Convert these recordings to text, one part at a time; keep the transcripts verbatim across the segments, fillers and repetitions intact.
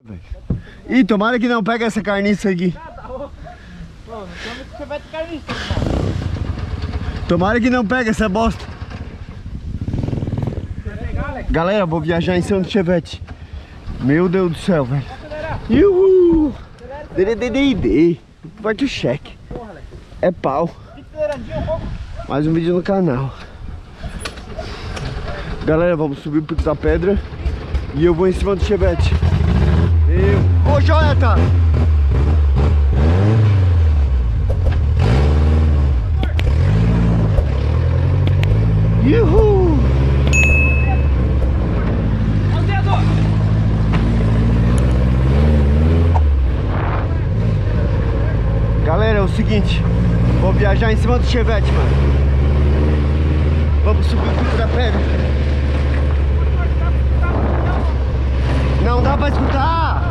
Ih, tomara que não pega essa carniça aqui. Tomara que não pega essa bosta. Galera, vou viajar em cima do Chevette. Meu Deus do céu, velho. Uhul! Dededede. Vai o cheque. É pau. Mais um vídeo no canal. Galera, vamos subir o Pico da Pedra. E eu vou em cima do Chevette. Eu... Ô, Jonathan! Uhul! Galera, é o seguinte, vou viajar em cima do Chevette, mano. Vamos subir o Pico da Pedra. Não dá pra escutar.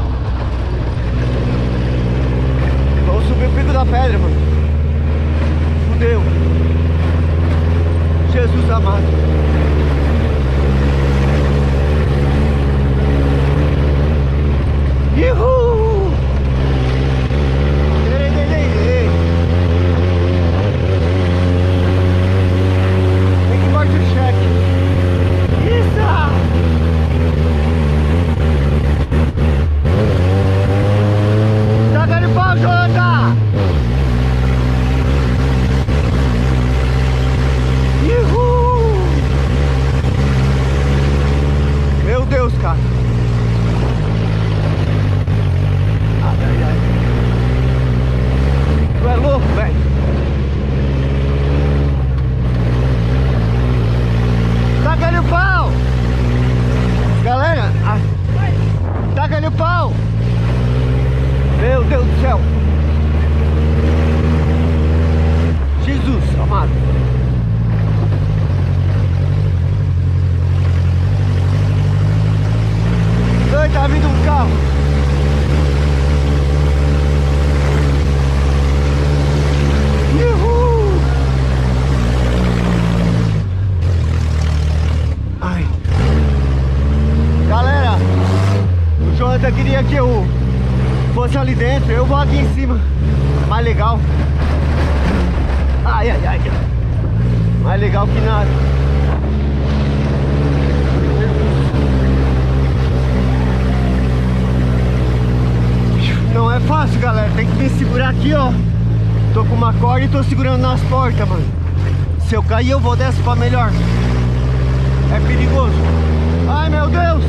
Vamos subir o Pico da Pedra, mano. Fudeu. Jesus amado. Uhul! Meu Deus do céu. Jesus amado. Ai, tá vindo um carro. Uhul. Ai. Galera, o Jonathan queria que eu fosse ali dentro, eu vou aqui em cima. Mais legal. Ai, ai, ai. Mais legal que nada. Não é fácil, galera. Tem que me segurar aqui, ó. Tô com uma corda e tô segurando nas portas, mano. Se eu cair, eu vou dessa pra melhor. É perigoso. Ai, meu Deus.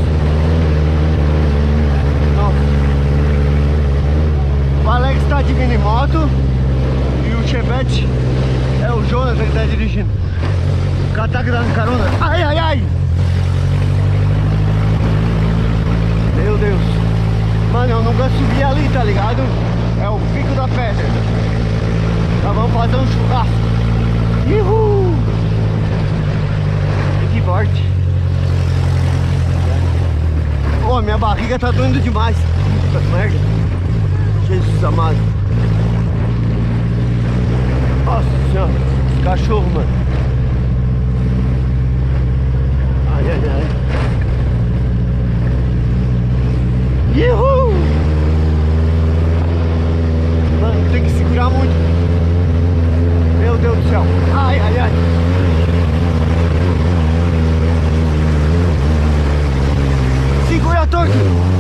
O Alex tá de mini moto e o Chevette é o Jonathan que tá dirigindo. O cara tá dando carona. Ai, ai, ai! Meu Deus. Mano, eu nunca subi ali, tá ligado? É o Pico da Pedra. Nós vamos fazer um churrasco. Uhul! Que forte. Ô, minha barriga tá doendo demais. Puta merda. Jesus amado. Nossa senhora, esse cachorro, mano. Ai, ai, ai. Uhul! Mano, tem que segurar muito. Meu Deus do céu. Ai, ai, ai. Segura, torto.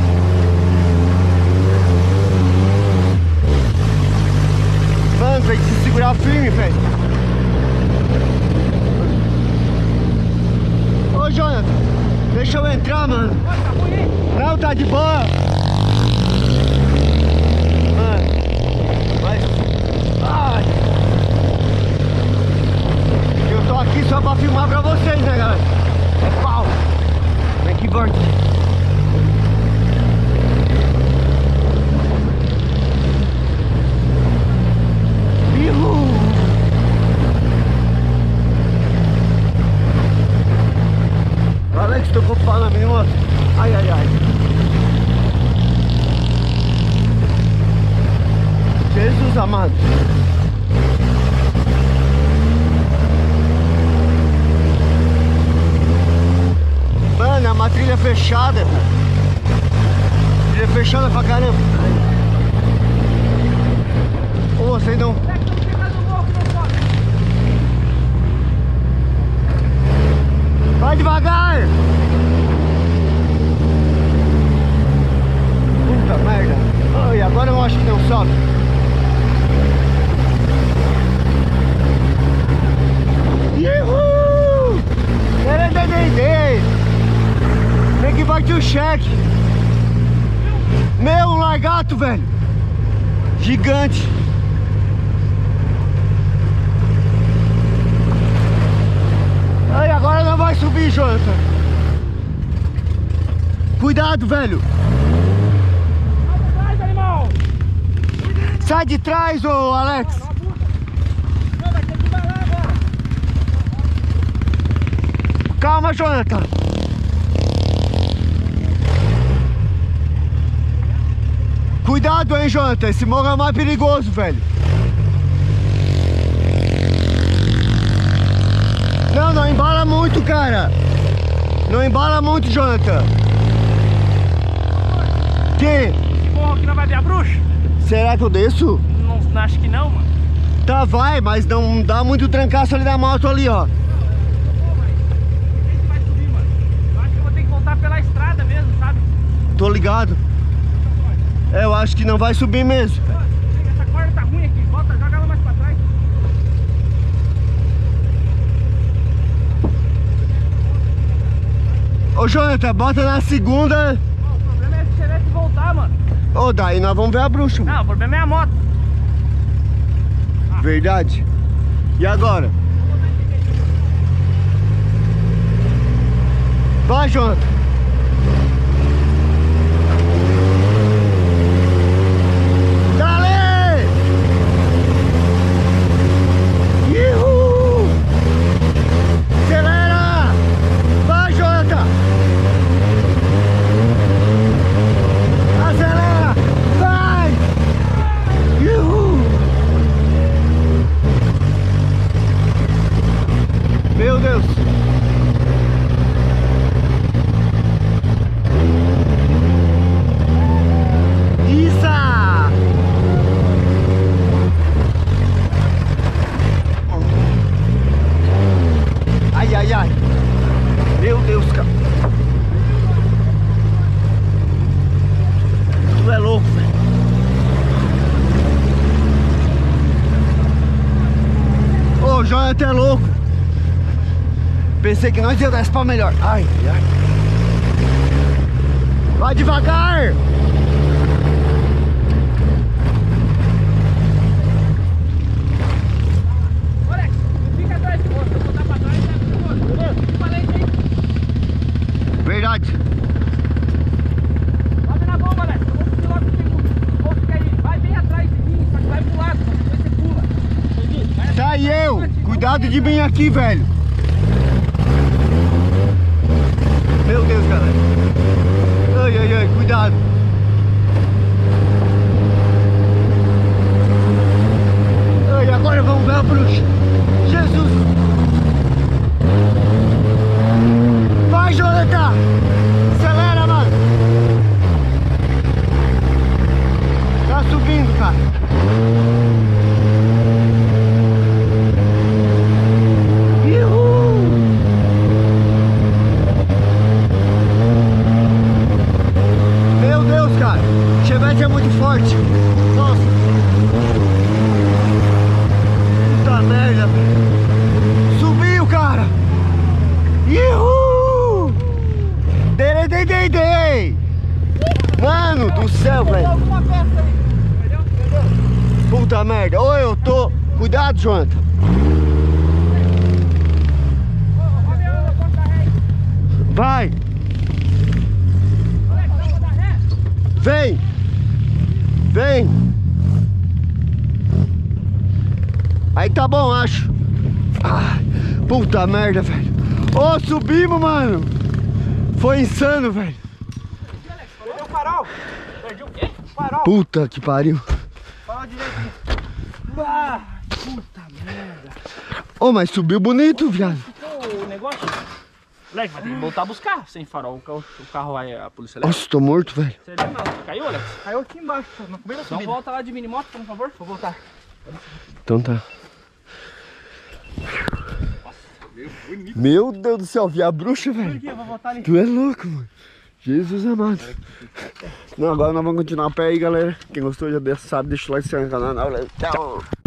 Mano, tem que se segurar firme, velho. Ô, Jonathan, deixa eu entrar, mano. Não, tá de boa. Mano, mas... Ai. Eu tô aqui só pra filmar pra vocês, né, galera? É pau. Vem aqui, Bort. O Alex tocou pau na minha moto. Ai, ai, ai. Jesus amado. Mano, é uma trilha fechada. Trilha fechada. fechada pra caramba. Ô, vocês não... Vai devagar! Puta merda! Ai, agora eu acho que não sobe. Uhul! Tem que bater o cheque. Meu, um largato, velho. Gigante. Aí, agora não vai subir, Jonathan. Cuidado, velho. Sai de trás, animal. Sai de trás, ô Alex. Calma, Jonathan. Cuidado, hein, Jonathan. Esse morro é mais perigoso, velho. Não, não embala muito, cara. Não embala muito, Jonathan. Que? Esse morro aqui não vai ver a bruxa? Será que eu desço? Não, não acho que não, mano. Tá, vai, mas não dá muito trancaço ali da moto ali, ó. Pela estrada mesmo, sabe? Tô ligado. É, eu acho que não vai subir mesmo. Essa corda tá ruim aqui, volta, joga ela mais pra trás. Ô, Jonathan, bota na segunda. Oh, o problema é se você voltar, mano. Ô, daí nós vamos ver a bruxa, mano. Não, o problema é a moto. Ah. Verdade. E agora? Vai, Jonathan. Meu Deus! Isso! Ai, ai, ai! Meu Deus, cara! Tu é louco, velho! Ô, o Jonathan é louco! Pensei que nós ia dar pra melhor. Ai, ai. Vai devagar! Alex, fica atrás de você, eu vou botar pra trás e vai pro outro, beleza? Falei isso aí. Verdade. Sobe na bomba, Alex. Eu vou subir logo o segundo. Vou ficar aí. Vai bem atrás de mim, só que vai pro lado, depois você pula. Entendi? Tá aí eu! Cuidado de mim aqui, velho! Meu Deus, galera! Ai, ai, ai, cuidado! Ai, agora vamos ver a bruxa! Jesus! Vai, Jonathan! Acelera, mano! Tá subindo, cara! É muito forte. Nossa. Puta merda. Subiu, cara. Ihu! Dei, dei, dei, dei. Mano do céu, velho. Puta merda. Ô, eu tô... Cuidado, Jonathan. Vai. Vem. Vem! Aí tá bom, acho. Ah, puta merda, velho. Ô, oh, subimos, mano. Foi insano, velho. Perdeu o farol. Perdi o quê? Farol. Puta que pariu. Farol direito. Ah, puta merda. Ô, oh, mas subiu bonito, viado. Ficou o negócio? Moleque, vai ter que voltar a buscar sem farol. O carro, o carro vai, a polícia leva. Nossa, tô morto, velho. Você lembra? Caiu, Alex? Caiu aqui embaixo, no primeiro Então subida. volta lá de minimoto, por favor. Vou voltar. Então tá. Meu Deus do céu, vi a bruxa, velho. Aqui, eu vou voltar ali. Tu é louco, mano. Jesus amado. Não, agora nós vamos continuar a pé aí, galera. Quem gostou já sabe, deixa o like, se inscreve no canal. Tchau.